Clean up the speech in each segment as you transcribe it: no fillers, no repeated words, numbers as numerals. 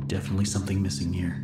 Definitely something missing here.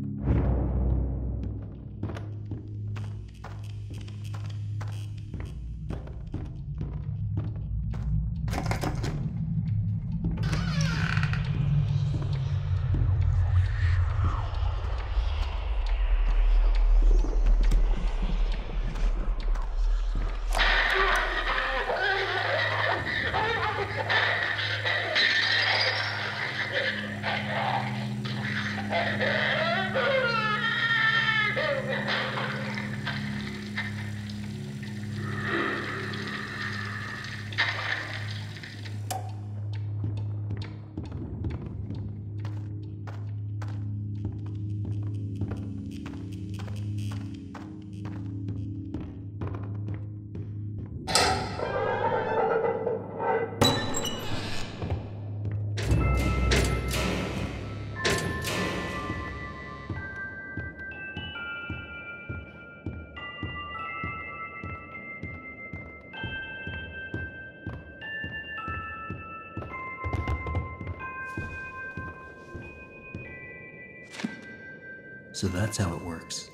So that's how it works.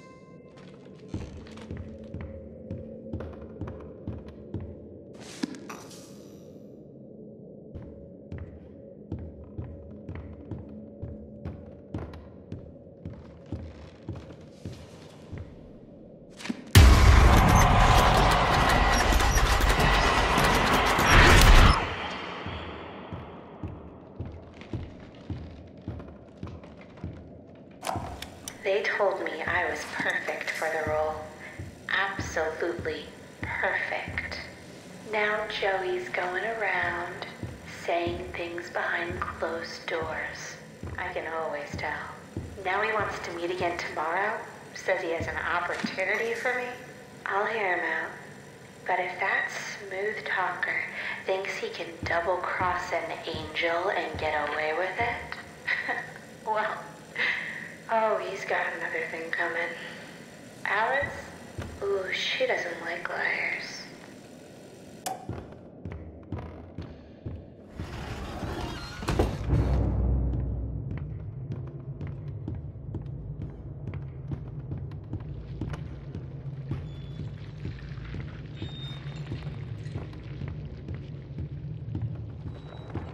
They told me I was perfect for the role. Absolutely perfect. Now Joey's going around saying things behind closed doors. I can always tell. Now he wants to meet again tomorrow. Says he has an opportunity for me. I'll hear him out. But if that smooth talker thinks he can double-cross an angel and get away with it, well... Oh, he's got another thing coming. Alice? Ooh, she doesn't like liars.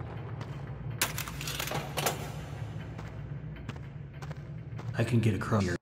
I can get across here.